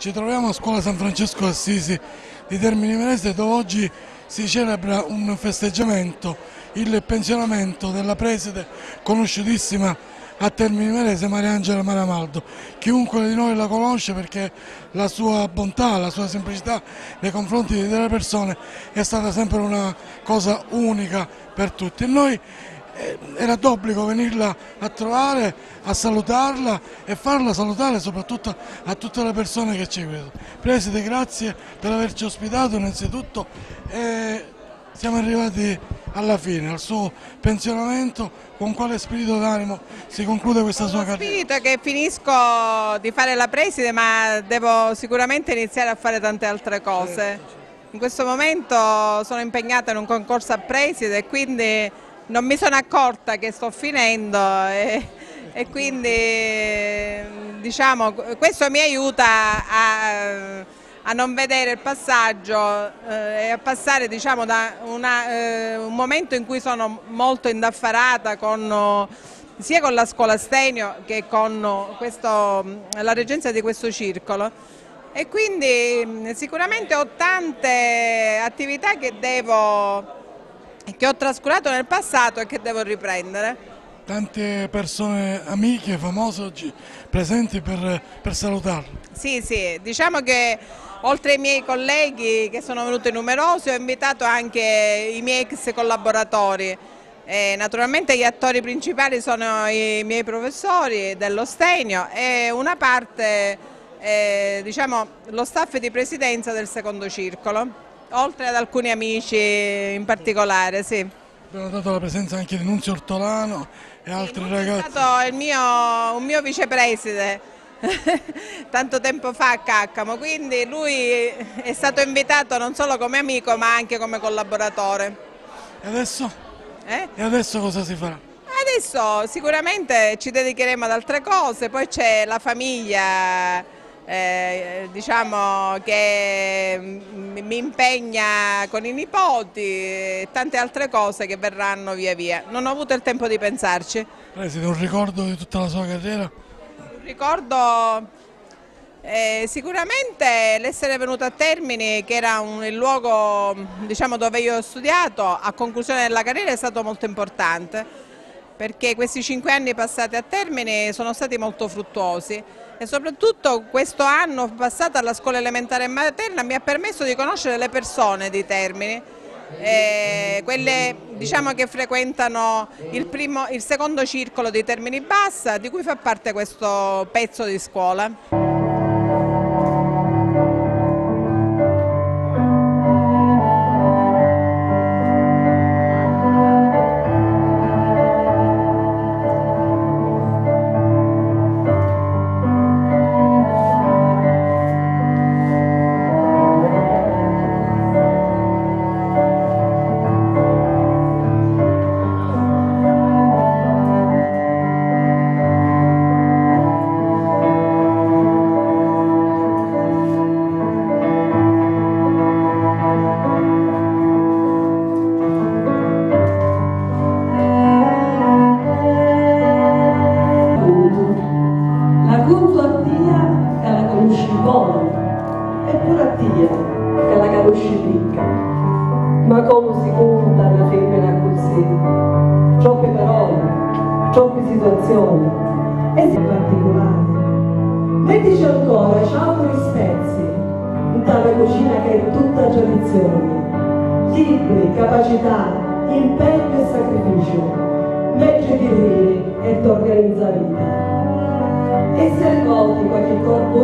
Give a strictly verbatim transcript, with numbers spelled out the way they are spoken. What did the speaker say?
Ci troviamo a Scuola San Francesco d'Assisi di Termini Imerese, dove oggi si celebra un festeggiamento, il pensionamento della preside conosciutissima a Termini Imerese, Mariangela Maramaldo. Chiunque di noi la conosce perché la sua bontà, la sua semplicità nei confronti delle persone è stata sempre una cosa unica per tutti. E noi era d'obbligo venirla a trovare, a salutarla e farla salutare soprattutto a tutte le persone che ci vedono. Preside, grazie per averci ospitato innanzitutto e siamo arrivati alla fine, al suo pensionamento. Con quale spirito d'animo si conclude questa sua carriera? Spirito che finisco di fare la preside, ma devo sicuramente iniziare a fare tante altre cose. In questo momento sono impegnata in un concorso a preside e quindi non mi sono accorta che sto finendo e, e quindi diciamo, questo mi aiuta a, a non vedere il passaggio eh, e a passare diciamo, da una, eh, un momento in cui sono molto indaffarata con, sia con la scuola Stennio che con questo, la reggenza di questo circolo. E quindi sicuramente ho tante attività che devo che ho trascurato nel passato e che devo riprendere. Tante persone amiche, famose oggi presenti per, per salutarlo. Sì, sì, diciamo che oltre ai miei colleghi che sono venuti numerosi ho invitato anche i miei ex collaboratori. E naturalmente gli attori principali sono i miei professori dello Stennio e una parte, eh, diciamo, lo staff di presidenza del secondo circolo. Oltre ad alcuni amici in particolare, sì. Abbiamo dato la presenza anche di Nunzio Ortolano e altri sì, ragazzi. È stato il mio, un mio vicepreside tanto tempo fa a Caccamo, quindi lui è stato invitato non solo come amico ma anche come collaboratore. E adesso? Eh? E adesso cosa si farà? Adesso sicuramente ci dedicheremo ad altre cose, poi c'è la famiglia. Eh, diciamo che mi impegna con i nipoti e tante altre cose che verranno via via. Non ho avuto il tempo di pensarci. Preside, un ricordo di tutta la sua carriera? Un ricordo eh, sicuramente l'essere venuto a Termini, che era un, il luogo diciamo, dove io ho studiato, a conclusione della carriera è stato molto importante, perché questi cinque anni passati a Termini sono stati molto fruttuosi. E soprattutto questo anno passato alla scuola elementare materna mi ha permesso di conoscere le persone di Termini, eh, quelle diciamo, che frequentano il, primo, il secondo circolo di Termini Bassa, di cui fa parte questo pezzo di scuola. Che la conosci ricca, ma come si conta una femmina così? Troppe parole, troppe situazioni e in particolare. Mettici ancora ciauri spezzi in tale cucina che è tutta tradizione, libri, capacità, impegno e sacrificio, mentre ti ridi e ti organizza vita. Essere volti qualche corpo